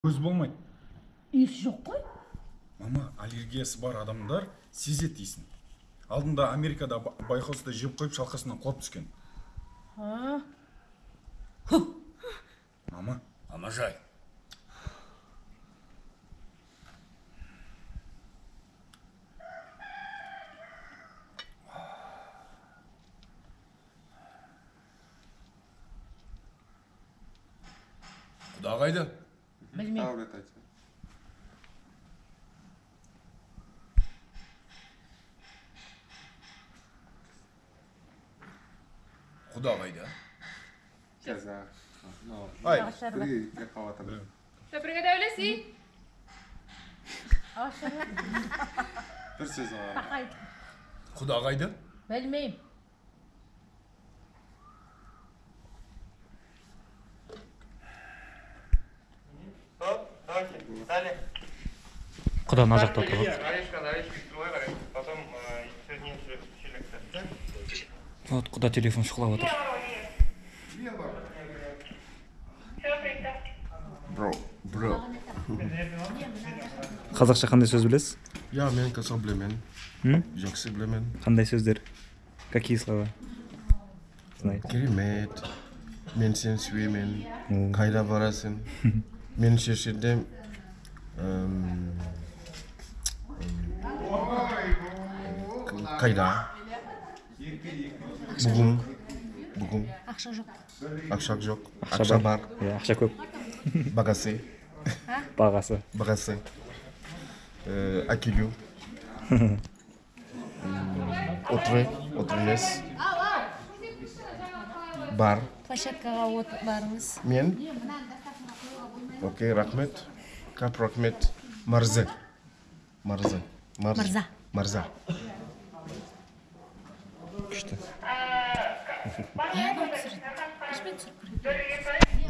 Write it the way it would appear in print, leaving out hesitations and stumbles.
Көз болмайды. Есі жоқ қой. Мама, аллергиясы бар адамдар сезет дейсің. Алдында Америкада байқаусызда жеп қойып шалқасынан құлап түскен. Мама. Амажай. Құда қайда? Білмеймін. Құда қайда? Ай, Что приготовились и? Құда қайда? Білмеймін. Құда мына жақта отыр ғой. Потом чернейший челик. Вот құда телефон шұқылап отыр. Bro. Қазақша қандай сөз білесіз? Ja, men kan så bli men. Жақсы білемін. Қандай сөздер? Какие слова? Знаете? Керемет. Мен сен сүйемін. Қайда барасың? Мен шешедем. Қайда? Бүгін. Ақша жоқ. Ақша жоқ. Ақша бар. Ақша көп. Бағасы. Бағасы. Әкелу. Отыр емес. Бар. Площадкаға барыңыз. Мен? Окей, рахмет. Кап рахмет. Марза. Күшті. Ешпен түсіріп